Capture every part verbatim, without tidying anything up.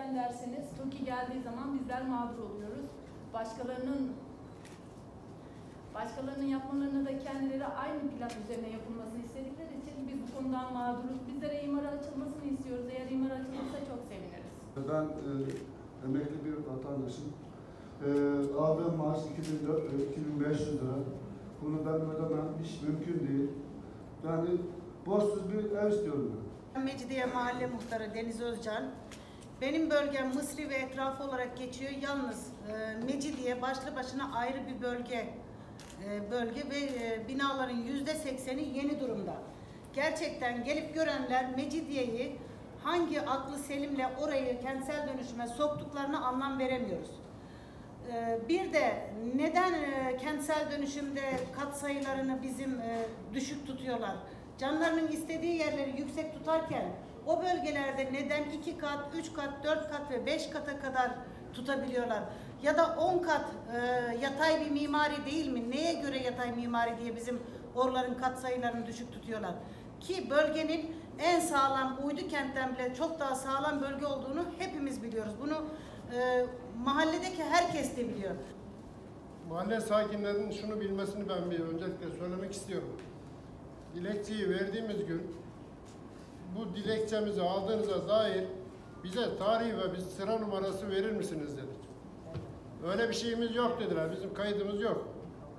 neden derseniz, TOKİ geldiği zaman bizler mağdur oluyoruz. Başkalarının başkalarının yapmalarını da kendileri aynı plan üzerine yapılmasını istedikleri için biz bu konudan mağduruz. Bizlere imar açılmasını istiyoruz. Eğer imar açılırsa çok seviniriz. Ben e, emekli bir vatandaşım. E, aldığım maaş iki bin beş yüz lira. Bunu ben ödemem hiç mümkün değil. Yani borçsuz bir ev istiyorum ben. Mecidiye Mahalle Muhtarı Deniz Özcan. Benim bölgem Mısri ve etrafı olarak geçiyor. Yalnız e, Mecidiye başlı başına ayrı bir bölge. E, bölge ve e, binaların yüzde sekseni yeni durumda. Gerçekten gelip görenler Mecidiye'yi hangi aklı selimle orayı kentsel dönüşüme soktuklarını anlam veremiyoruz. E, bir de neden e, kentsel dönüşümde katsayılarını bizim e, düşük tutuyorlar? Canlarının istediği yerleri yüksek tutarken o bölgelerde neden iki kat, üç kat, dört kat ve beş kata kadar tutabiliyorlar? Ya da on kat e, yatay bir mimari değil mi? Neye göre yatay mimari diye bizim oraların katsayılarını düşük tutuyorlar? Ki bölgenin en sağlam uydu kentten bile çok daha sağlam bölge olduğunu hepimiz biliyoruz. Bunu e, mahalledeki herkes de biliyor. Mahalle sakinlerinin şunu bilmesini ben bir öncelikle söylemek istiyorum. Dilekçeyi verdiğimiz gün bu dilekçemizi aldığınıza dair bize tarih ve bir sıra numarası verir misiniz dedik. Öyle bir şeyimiz yok dediler. Bizim kaydımız yok.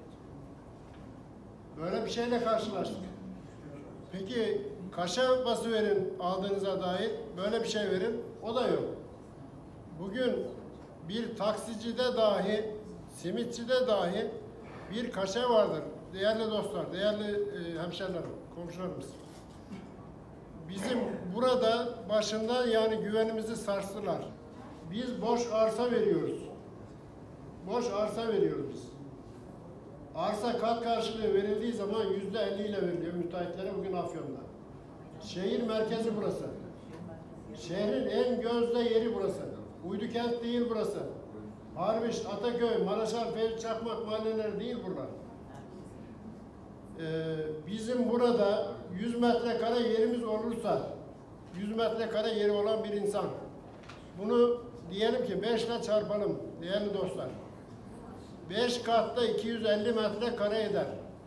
Böyle bir şeyle karşılaştık. Peki kaşa bası verin aldığınıza dair böyle bir şey verin. O da yok. Bugün bir taksicide dahi, simitçide dahi bir kaşe vardır. Değerli dostlar, değerli e, hemşerilerim, komşularımız. Bizim burada başında yani güvenimizi sarstılar. Biz boş arsa veriyoruz. Boş arsa veriyoruz biz. Arsa kat karşılığı verildiği zaman yüzde elli ile veriliyor müteahhitlere bugün Afyon'da. Şehir merkezi burası. Şehrin en gözde yeri burası. Uydukent değil burası. Harbiş, Ataköy, Maraşar, Ferit Çakmak mahalleleri değil buralar. Ee, bizim burada yüz metrekare yerimiz olursa, yüz metrekare yeri olan bir insan, bunu diyelim ki beş ile çarpalım değerli dostlar. beş katta iki yüz elli metrekare eder.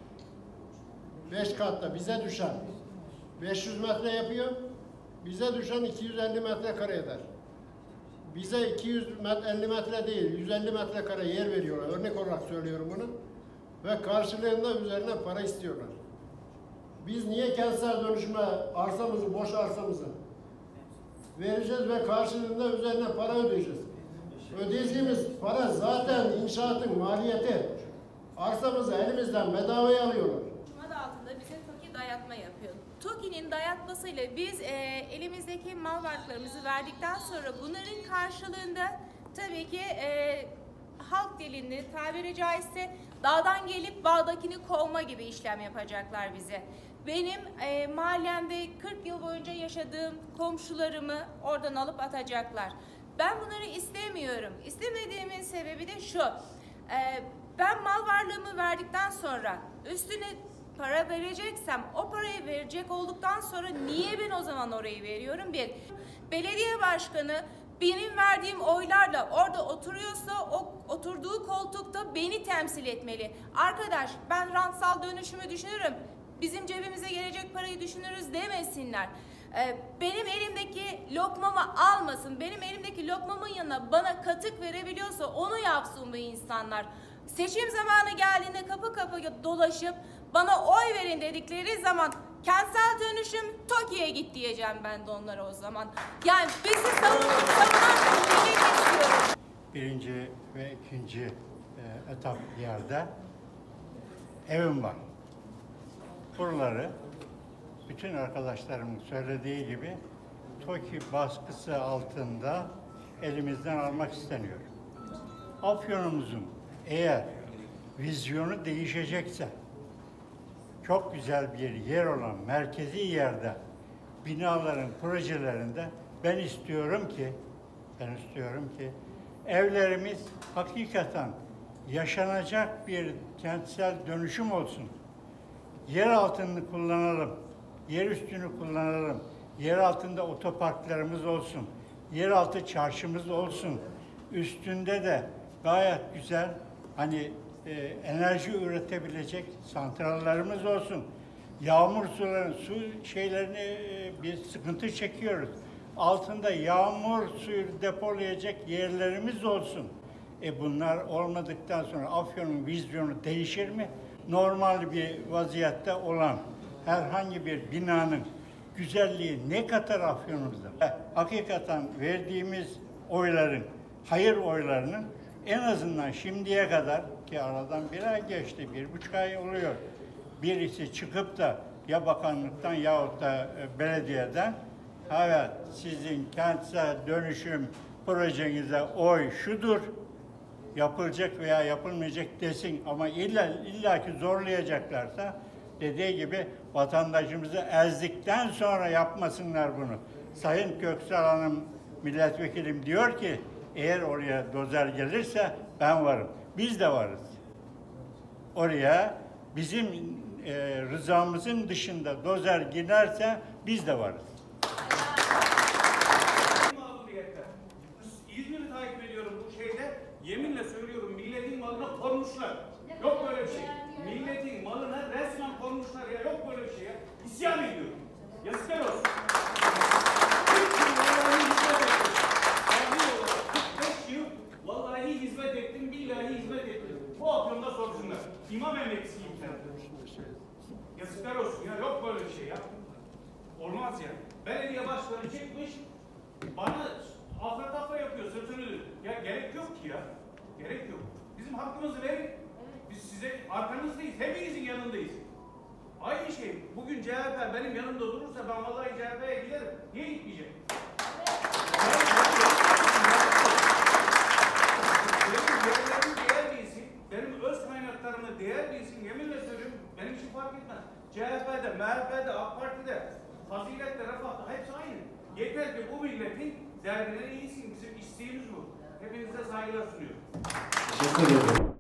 beş katta bize düşen beş yüz metre yapıyor, bize düşen iki yüz elli metrekare eder. Bize iki yüz elli metre değil, yüz elli metrekare yer veriyorlar. Örnek olarak söylüyorum bunu. Ve karşılığında üzerine para istiyorlar. Biz niye kentsel dönüşüme arsamızı, boş arsamızı vereceğiz ve karşılığında üzerine para ödeyeceğiz? Ödeyeceğimiz para zaten inşaatın maliyeti. Arsamızı elimizden bedavaya alıyorlar. Adı altında bize TOKİ dayatma yapıyor. TOKİ'nin dayatmasıyla biz e, elimizdeki mal varlıklarımızı verdikten sonra bunların karşılığında tabii ki e, halk dilini tabiri caizse dağdan gelip bağdakini kovma gibi işlem yapacaklar bize. Benim e, mahallemde kırk yıl boyunca yaşadığım komşularımı oradan alıp atacaklar. Ben bunları istemiyorum. İstemediğimin sebebi de şu. E, ben mal varlığımı verdikten sonra üstüne para vereceksem o parayı verecek olduktan sonra niye ben o zaman orayı veriyorum? Bir, belediye başkanı benim verdiğim oylarla orada oturuyorsa o oturduğu koltukta beni temsil etmeli. Arkadaş ben rantsal dönüşümü düşünürüm. Bizim cebimize gelecek parayı düşünürüz demesinler. Ee, benim elimdeki lokmamı almasın. Benim elimdeki lokmamın yanına bana katık verebiliyorsa onu yapsın bu insanlar. Seçim zamanı geldiğinde kapı kapı dolaşıp bana oy verin dedikleri zaman kentsel dönüşüm TOKİ'ye git diyeceğim ben de onlara o zaman. Yani bizi savunan, savunan millet istiyoruz. Birinci ve ikinci e, etap yerde evim var. Buraları bütün arkadaşlarımın söylediği gibi TOKİ baskısı altında elimizden almak isteniyor. Afyonumuzun eğer vizyonu değişecekse çok güzel bir yer olan merkezi yerde binaların projelerinde ben istiyorum ki ben istiyorum ki evlerimiz hakikaten yaşanacak bir kentsel dönüşüm olsun. Yer altını kullanalım, yer üstünü kullanalım, yer altında otoparklarımız olsun, yeraltı çarşımız olsun. Üstünde de gayet güzel hani e, enerji üretebilecek santrallarımız olsun. Yağmur suları, su şeylerini e, bir sıkıntı çekiyoruz. Altında yağmur suyu depolayacak yerlerimiz olsun. E bunlar olmadıktan sonra Afyon'un vizyonu değişir mi? Normal bir vaziyette olan herhangi bir binanın güzelliği ne katar Afyon'umuzda? E, hakikaten verdiğimiz oyların, hayır oylarının en azından şimdiye kadar, ki aradan bir ay geçti, bir buçuk ay oluyor, birisi çıkıp da ya bakanlıktan yahut da belediyeden evet sizin kentsel dönüşüm projenize oy şudur, yapılacak veya yapılmayacak desin, ama illa illaki zorlayacaklarsa dediği gibi vatandaşımızı ezdikten sonra yapmasınlar bunu. Sayın Köksal Hanım milletvekilim diyor ki eğer oraya dozer gelirse ben varım. Biz de varız. Oraya bizim e, rızamızın dışında dozer giderse biz de varız. İzmir'i takip ediyorum bu şeyde. Yeminle söylüyorum, milletin malına konmuşlar. Yok böyle bir şey. Milletin malına resmen konmuşlar ya. Yok böyle bir şey ya. İsyan ediyorum. Yazıklar olsun. kırk beş yıl vallahi hizmet ettim, billahi hizmet ettim. Bu Afyon'da sorsunlar. İmam emeklisiyim sen. Yazıklar olsun ya. Yok böyle bir şey ya. Olmaz ya. Belediye başkanı çekmiş, bana afra tafra yapıyor, sırtını. Ya gerek yok ki ya. Gerek yok. Bizim hakkımızı verin. Biz size arkanızdayız. Hepinizin yanındayız. Aynı şey. Bugün C H P benim yanımda durursa ben vallahi C H P'ye giderim. Niye gitmeyeceğim? Benim değerlerimi değer bilsin. Benim öz kaynaklarımı değer bilsin. Yeminle söylüyorum. Benim için fark etmez. C H P'de, M H P'de, AK Parti'de, Fazilet'te, Refah'ta hepsi aynı. Yeter ki bu milletin derdileri iyisin. Bizim isteğimiz bu. Hepinize saygılar sunuyorum. Teşekkür ederim.